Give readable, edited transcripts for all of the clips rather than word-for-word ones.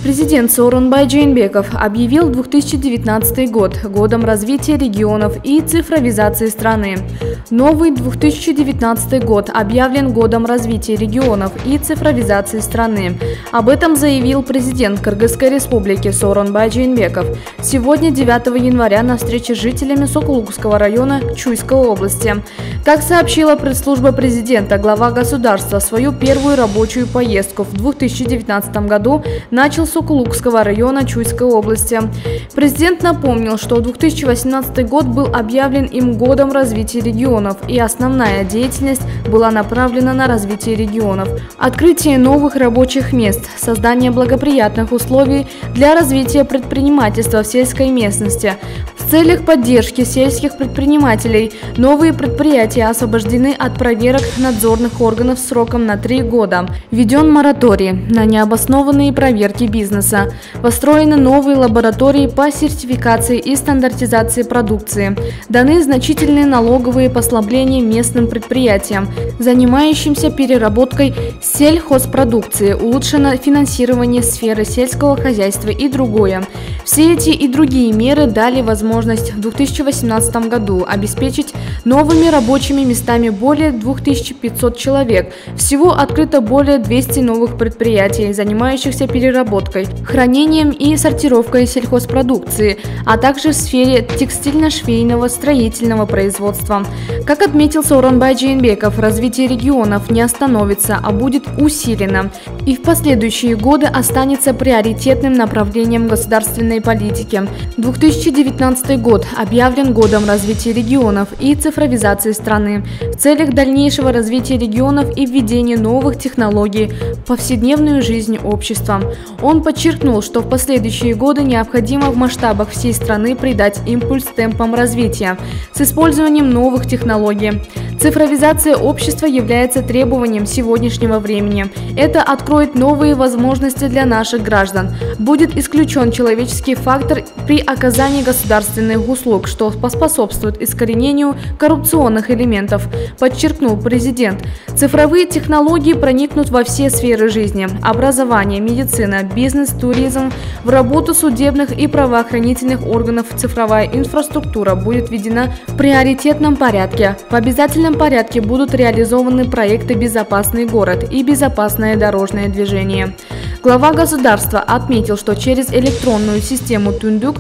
Президент Сооронбай Жээнбеков объявил 2019 год годом развития регионов и цифровизации страны. Новый 2019 год объявлен годом развития регионов и цифровизации страны. Об этом заявил президент Кыргызской республики Сооронбай Жээнбеков сегодня, 9 января, на встрече с жителями Сокулукского района Чуйской области. Как сообщила пресс-служба президента, глава государства свою первую рабочую поездку в 2019 году начал с Сокулукского района Чуйской области. Президент напомнил, что 2018 год был объявлен им годом развития регионов, и основная деятельность была направлена на развитие регионов, открытие новых рабочих мест, создание благоприятных условий для развития предпринимательства в сельской местности. В целях поддержки сельских предпринимателей новые предприятия освобождены от проверок надзорных органов сроком на 3 года. Введен мораторий на необоснованные проверки бизнеса. Построены новые лаборатории по сертификации и стандартизации продукции. Даны значительные налоговые послабления местным предприятиям, занимающимся переработкой сельхозпродукции. Улучшено финансирование сферы сельского хозяйства и другое. Все эти и другие меры дали возможность в 2018 году обеспечить новыми рабочими местами более 2500 человек. Всего открыто более 200 новых предприятий, занимающихся переработкой, хранением и сортировкой сельхозпродукции, а также в сфере текстильно-швейного строительного производства. Как отметил Сооронбай Жээнбеков, развитие регионов не остановится, а будет усилено и в последующие годы останется приоритетным направлением государственной политики. 2019 год объявлен годом развития регионов и цифровизации страны в целях дальнейшего развития регионов и введения новых технологий в повседневную жизнь общества. Он подчеркнул, что в последующие годы необходимо в масштабах всей страны придать импульс темпам развития с использованием новых технологий. Цифровизация общества является требованием сегодняшнего времени. Это откроет новые возможности для наших граждан. Будет исключен человеческий фактор при оказании государственных услуг, что поспособствует искоренению коррупционных элементов, подчеркнул президент. Цифровые технологии проникнут во все сферы жизни – образование, медицина, бизнес, туризм. В работу судебных и правоохранительных органов цифровая инфраструктура будет введена в приоритетном порядке. В обязательном порядке будут реализованы проекты «Безопасный город» и «Безопасное дорожное движение». Глава государства отметил, что через электронную систему Түндүк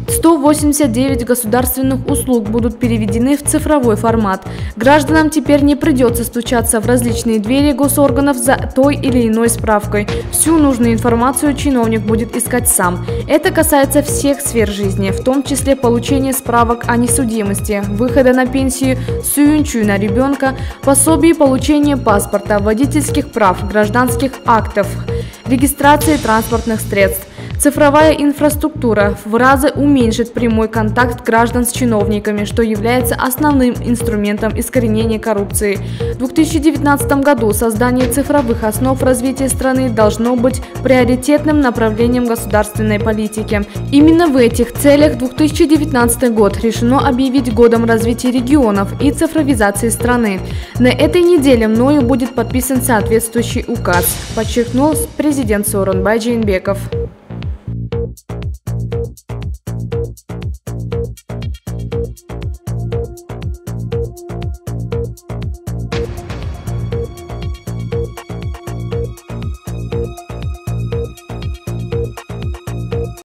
189 государственных услуг будут переведены в цифровой формат. Гражданам теперь не придется стучаться в различные двери госорганов за той или иной справкой. Всю нужную информацию чиновник будет искать сам. Это касается всех сфер жизни, в том числе получения справок о несудимости, выхода на пенсию, сүйүнчүү на ребенка, пособий получения паспорта, водительских прав, гражданских актов, регистрации транспортных средств. Цифровая инфраструктура в разы уменьшит прямой контакт граждан с чиновниками, что является основным инструментом искоренения коррупции. В 2019 году создание цифровых основ развития страны должно быть приоритетным направлением государственной политики. Именно в этих целях 2019 год решено объявить годом развития регионов и цифровизации страны. На этой неделе мною будет подписан соответствующий указ, подчеркнул президент Сооронбай Жээнбеков.